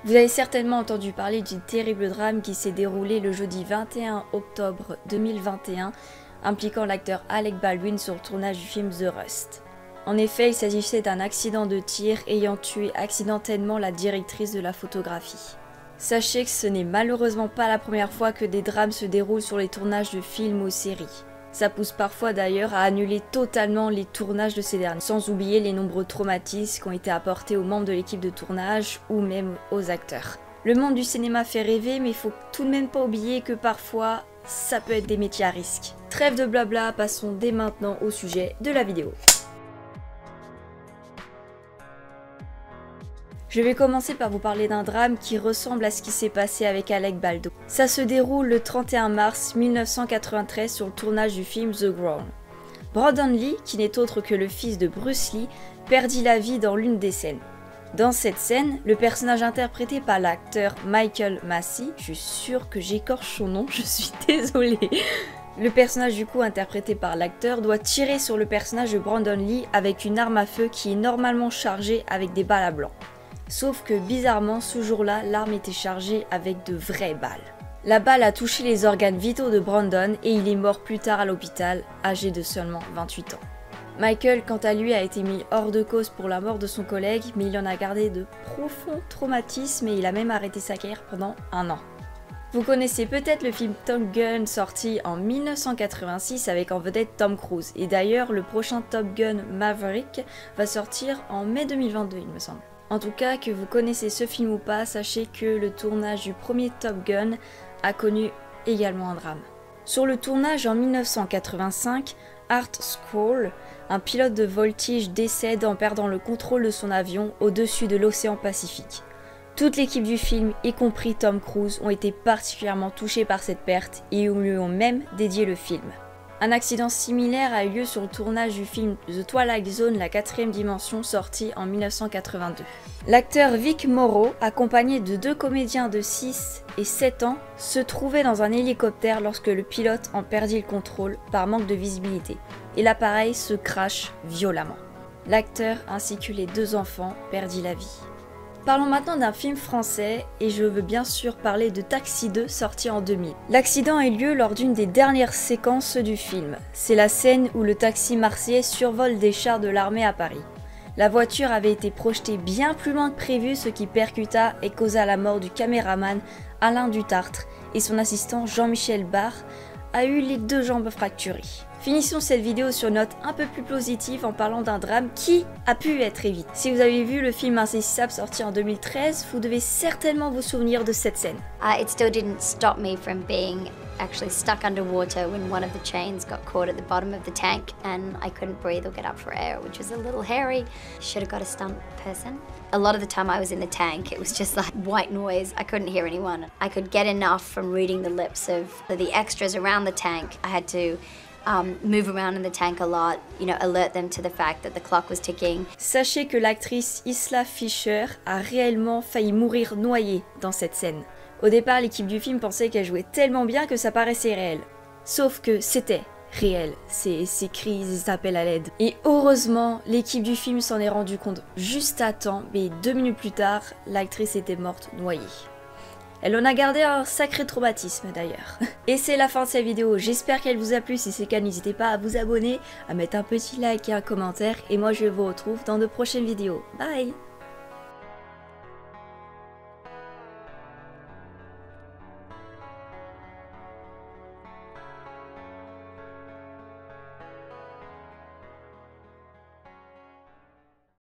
Vous avez certainement entendu parler du terrible drame qui s'est déroulé le jeudi 21 octobre 2021, impliquant l'acteur Alec Baldwin sur le tournage du film The Rust. En effet, il s'agissait d'un accident de tir ayant tué accidentellement la directrice de la photographie. Sachez que ce n'est malheureusement pas la première fois que des drames se déroulent sur les tournages de films ou séries. Ça pousse parfois d'ailleurs à annuler totalement les tournages de ces derniers, sans oublier les nombreux traumatismes qui ont été apportés aux membres de l'équipe de tournage ou même aux acteurs. Le monde du cinéma fait rêver, mais il faut tout de même pas oublier que parfois, ça peut être des métiers à risque. Trêve de blabla, passons dès maintenant au sujet de la vidéo. Je vais commencer par vous parler d'un drame qui ressemble à ce qui s'est passé avec Alec Baldwin. Ça se déroule le 31 mars 1993 sur le tournage du film The Grown. Brandon Lee, qui n'est autre que le fils de Bruce Lee, perdit la vie dans l'une des scènes. Dans cette scène, le personnage interprété par l'acteur Michael Massey, je suis sûre que j'écorche son nom, je suis désolée. Le personnage du coup interprété par l'acteur doit tirer sur le personnage de Brandon Lee avec une arme à feu qui est normalement chargée avec des balles à blanc. Sauf que bizarrement, ce jour-là, l'arme était chargée avec de vraies balles. La balle a touché les organes vitaux de Brandon et il est mort plus tard à l'hôpital, âgé de seulement 28 ans. Michael, quant à lui, a été mis hors de cause pour la mort de son collègue, mais il en a gardé de profonds traumatismes et il a même arrêté sa carrière pendant 1 an. Vous connaissez peut-être le film Top Gun sorti en 1986 avec en vedette Tom Cruise. Et d'ailleurs, le prochain Top Gun Maverick va sortir en mai 2022, il me semble. En tout cas, que vous connaissez ce film ou pas, sachez que le tournage du premier Top Gun a connu également un drame. Sur le tournage en 1985, Art Scroll, un pilote de voltige, décède en perdant le contrôle de son avion au-dessus de l'océan Pacifique. Toute l'équipe du film, y compris Tom Cruise, ont été particulièrement touchés par cette perte et lui ont même dédié le film. Un accident similaire a eu lieu sur le tournage du film The Twilight Zone, la 4e dimension, sorti en 1982. L'acteur Vic Morrow, accompagné de 2 comédiens de 6 et 7 ans, se trouvait dans un hélicoptère lorsque le pilote en perdit le contrôle par manque de visibilité, et l'appareil se crache violemment. L'acteur ainsi que les 2 enfants perdit la vie. Parlons maintenant d'un film français et je veux bien sûr parler de Taxi 2 sorti en 2000. L'accident a eu lieu lors d'une des dernières séquences du film. C'est la scène où le taxi marseillais survole des chars de l'armée à Paris. La voiture avait été projetée bien plus loin que prévu, ce qui percuta et causa la mort du caméraman Alain Dutartre et son assistant Jean-Michel Barre a eu les 2 jambes fracturées. Finissons cette vidéo sur une note un peu plus positive en parlant d'un drame qui a pu être évité. Si vous avez vu le film Insaisissable sorti en 2013, vous devez certainement vous souvenir de cette scène. It still didn't stop me from being actually stuck underwater when one of the chains got caught at the bottom of the tank and I couldn't breathe or get up for air, which was a little hairy. Should have got a stunt person. A lot of the time I was in the tank, it was just like white noise. I couldn't hear anyone. I could get enough from reading the lips of the extras around the tank. I had to move around in the tank a lot, alert them to the fact that the clock was ticking. Sachez que l'actrice Isla Fisher a réellement failli mourir noyée dans cette scène. Au départ, l'équipe du film pensait qu'elle jouait tellement bien que ça paraissait réel. Sauf que c'était réel, ces crises, ces appels à l'aide. Et heureusement, l'équipe du film s'en est rendu compte juste à temps, mais 2 minutes plus tard, l'actrice était morte noyée. Elle en a gardé un sacré traumatisme d'ailleurs. Et c'est la fin de cette vidéo, j'espère qu'elle vous a plu, si c'est le cas n'hésitez pas à vous abonner, à mettre un petit like et un commentaire, et moi je vous retrouve dans de prochaines vidéos. Bye!